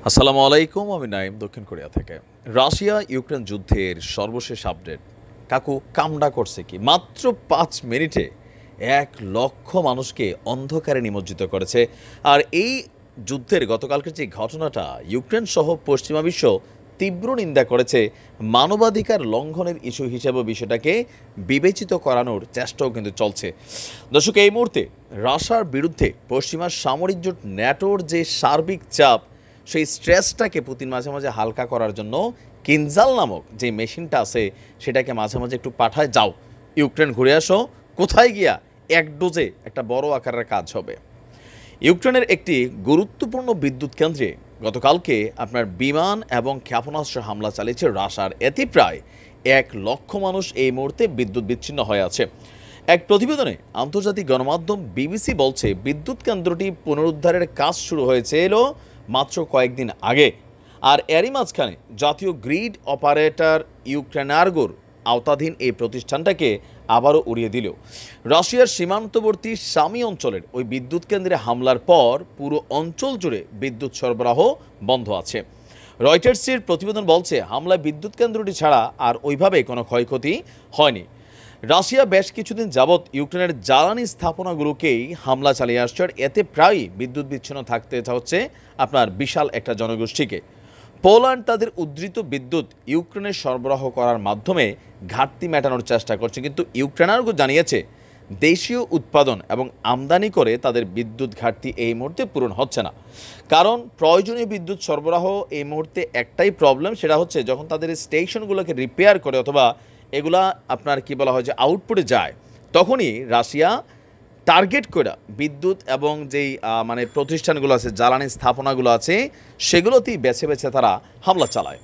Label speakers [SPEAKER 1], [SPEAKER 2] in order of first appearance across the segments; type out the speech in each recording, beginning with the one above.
[SPEAKER 1] আসসালামু আলাইকুম, আমি নাইম দক্ষিণ কোরিয়া থেকে। রাশিয়া ইউক্রেন যুদ্ধের সর্বশেষ আপডেট। কাকু কামডা করছে কি মাত্র 5 মিনিটে 1 লক্ষ মানুষকে অন্ধকারে নিমজ্জিত করেছে। আর এই যুদ্ধের গতকালকের যে ঘটনাটা, ইউক্রেন সহ পশ্চিমা বিশ্ব তীব্র নিন্দা করেছে। মানবাধিকার লঙ্ঘনের ইস্যু হিসেবে বিষয়টাকে বিবেচিত করানোর চেষ্টাও কিন্তু চলছে। দর্শক, এই মুহূর্তে রাশিয়ার বিরুদ্ধে পশ্চিমা সামরিক জোট ন্যাটোর যে সার্বিক চাপ, সেই স্ট্রেসটাকে পুতিন মাঝে মাঝে হালকা করার জন্য কিনজাল নামক যে মেশিনটা আছে সেটাকে মাঝে মাঝে একটু পাঠায়, যাও ইউক্রেন ঘুরে আসো। কোথায় গিয়া? এক ডোজে একটা বড় আকারের কাজ হবে। ইউক্রেনের একটি গুরুত্বপূর্ণ বিদ্যুৎ কেন্দ্রে গতকালকে আপনার বিমান এবং ক্ষেপণাস্ত্র হামলা চালিয়েছে রাশিয়ার। এতে প্রায় 1 লক্ষ মানুষ এই মুহূর্তে বিদ্যুৎ বিচ্ছিন্ন হয়ে আছে। এক প্রতিবেদনে আন্তর্জাতিক গণমাধ্যম বিবিসি বলছে, বিদ্যুৎ কেন্দ্রটি পুনরুদ্ধারের কাজ শুরু হয়েছে মাত্র কয়েকদিন আগে। আর এরই মাঝখানে জাতীয় গ্রিড অপারেটর ইউক্রেনার্গোর আওতাধীন এই প্রতিষ্ঠানটাকে আবারও উড়িয়ে দিল। রাশিয়ার সীমান্তবর্তী সামি অঞ্চলের ওই বিদ্যুৎ কেন্দ্রে হামলার পর পুরো অঞ্চল জুড়ে বিদ্যুৎ সরবরাহ বন্ধ আছে। রয়টার্সের প্রতিবেদন বলছে, হামলায় বিদ্যুৎ কেন্দ্রটি ছাড়া আর ওইভাবে কোনো ক্ষয়ক্ষতি হয়নি। রাশিয়া বেশ কিছুদিন যাবৎ ইউক্রেনের জ্বালানি স্থাপনাগুলোকেই হামলা চালিয়ে আসছে, আর এতে প্রায়ই বিদ্যুৎ বিচ্ছিন্ন থাকতে হচ্ছে আপনার বিশাল একটা জনগোষ্ঠীকে। পোল্যান্ড তাদের উদ্ধৃত বিদ্যুৎ ইউক্রেনে সরবরাহ করার মাধ্যমে ঘাটতি মেটানোর চেষ্টা করছে, কিন্তু ইউক্রেনারও জানিয়েছে দেশীয় উৎপাদন এবং আমদানি করে তাদের বিদ্যুৎ ঘাটতি এই মুহূর্তে পূরণ হচ্ছে না। কারণ প্রয়োজনীয় বিদ্যুৎ সরবরাহ এই মুহূর্তে একটাই প্রবলেম, সেটা হচ্ছে যখন তাদের স্টেশনগুলোকে রিপেয়ার করে অথবা এগুলা আপনার কি বলা হয় যে আউটপুটে যায়, তখনই রাশিয়া টার্গেট করে বিদ্যুৎ এবং যেই মানে প্রতিষ্ঠানগুলো আছে, জ্বালানি স্থাপনাগুলো আছে, সেগুলোতেই বেছে বেছে তারা হামলা চালায়।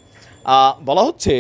[SPEAKER 1] বলা হচ্ছে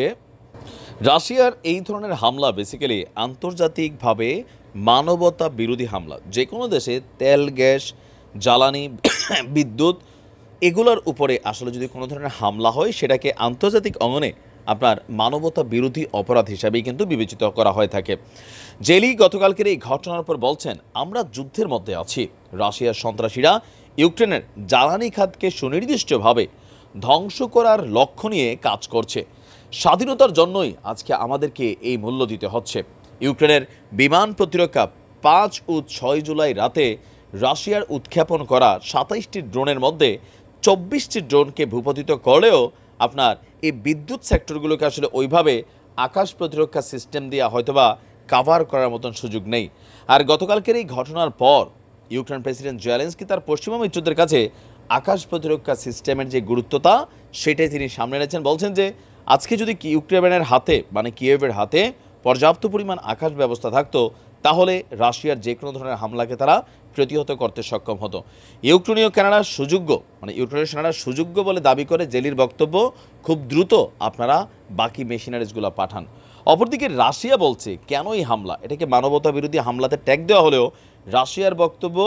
[SPEAKER 1] রাশিয়ার এই ধরনের হামলা বেসিক্যালি আন্তর্জাতিকভাবে মানবতা বিরোধী হামলা। যে কোনো দেশে তেল, গ্যাস, জ্বালানি, বিদ্যুৎ এগুলোর উপরে আসলে যদি কোনো ধরনের হামলা হয়, সেটাকে আন্তর্জাতিক অঙ্গনে আপনার মানবতা বিরোধী অপরাধ হিসাবেই কিন্তু বিবেচিত করা হয়ে থাকে। জেলি গতকালকের এই ঘটনার পর বলছেন, আমরা যুদ্ধের মধ্যে আছি। রাশিয়ার সন্ত্রাসীরা ইউক্রেনের জ্বালানি খাতকে সুনির্দিষ্টভাবে ধ্বংস করার লক্ষ্য নিয়ে কাজ করছে। স্বাধীনতার জন্যই আজকে আমাদেরকে এই মূল্য দিতে হচ্ছে। ইউক্রেনের বিমান প্রতিরক্ষা 5 ও 6 জুলাই রাতে রাশিয়ার উৎক্ষেপণ করা 27টি ড্রোনের মধ্যে 24টি ড্রোনকে ভূপাতিত করলেও আপনার এই বিদ্যুৎ সেক্টরগুলোকে আসলে ওইভাবে আকাশ প্রতিরক্ষা সিস্টেম দিয়ে হয়তোবা কাভার করার মতন সুযোগ নেই। আর গতকালকের এই ঘটনার পর ইউক্রেন প্রেসিডেন্ট জেলেনস্কি তার পশ্চিমা মিত্রদের কাছে আকাশ প্রতিরক্ষা সিস্টেমের যে গুরুত্বতা সেটাই তিনি সামনে এনেছেন। বলছেন যে আজকে যদি ইউক্রেনের হাতে মানে কিয়েভের হাতে পর্যাপ্ত পরিমাণ আকাশ ব্যবস্থা থাকতো, তাহলে রাশিয়ার যে কোনো ধরনের হামলাকে তারা প্রতিহত করতে সক্ষম হতো। ইউক্রেনীয় সেনারা সুযোগ্য, মানে ইউক্রেনের সেনারা সুযোগ্য বলে দাবি করে জেলির বক্তব্য, খুব দ্রুত আপনারা বাকি মেশিনারিজগুলো পাঠান। অপরদিকে রাশিয়া বলছে, কেন এই হামলা? এটাকে মানবতা বিরোধী হামলাতে ট্যাগ দেওয়া হলেও রাশিয়ার বক্তব্য,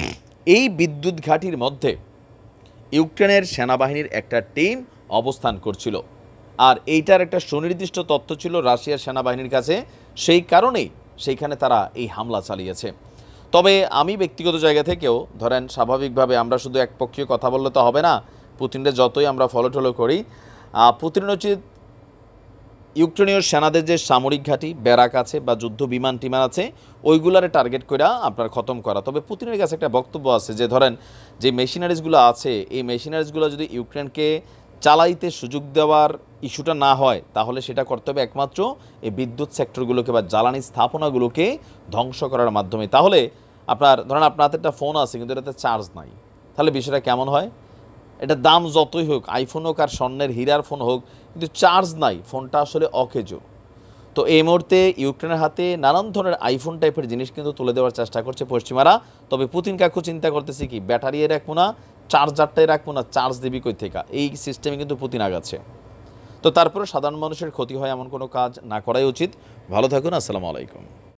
[SPEAKER 1] এই বিদ্যুৎ ঘাঁটির মধ্যে ইউক্রেনের সেনাবাহিনীর একটা টিম অবস্থান করছিল, আর এইটার একটা সুনির্দিষ্ট তথ্য ছিল রাশিয়ার সেনাবাহিনীর কাছে, সেই কারণেই সেইখানে তারা এই হামলা চালিয়েছে। তবে আমি ব্যক্তিগত জায়গা থেকেও ধরেন, স্বাভাবিকভাবে আমরা শুধু একপক্ষীয় কথা বললে তো হবে না। পুতিনের যতই আমরা ফলো টলো করি, পুতিনের উচিত ইউক্রেনীয় সেনাদের যে সামরিক ঘাঁটি, ব্যারাক আছে বা যুদ্ধ বিমান টিমান আছে, ওইগুলারে টার্গেট করে আপনার খতম করা। তবে পুতিনের কাছে একটা বক্তব্য আছে যে ধরেন, যে মেশিনারিজগুলো আছে, এই মেশিনারিজগুলো যদি ইউক্রেনকে চালাইতে সুযোগ দেওয়ার ইস্যুটা না হয়, তাহলে সেটা করতে হবে একমাত্র এই বিদ্যুৎ সেক্টরগুলোকে বা জ্বালানি স্থাপনাগুলোকে ধ্বংস করার মাধ্যমে। তাহলে আপনার ধরেন আপনার হাতে একটা ফোন আছে কিন্তু এটাতে চার্জ নাই, তাহলে বিষয়টা কেমন হয়? এটা দাম যতই হোক, আইফোন হোক আর স্বর্ণের হীরার ফোন হোক, কিন্তু চার্জ নাই, ফোনটা আসলে অকেজো। তো এই মুহূর্তে ইউক্রেনের হাতে নানান ধরনের আইফোন টাইপের জিনিস কিন্তু তুলে দেওয়ার চেষ্টা করছে পশ্চিমারা। তবে পুতিন কাকু চিন্তা করতেছে কি, ব্যাটারি রাখবো না, চার্জারটাই রাখবো না, চার্জ দিবি কই থেকে, এই সিস্টেমে কিন্তু পুতিন আগাচ্ছে। তো তারপরে সাধারণ মানুষের ক্ষতি হয় এমন কোনো কাজ না করাই উচিত। ভালো থাকুন, আসসালামু আলাইকুম।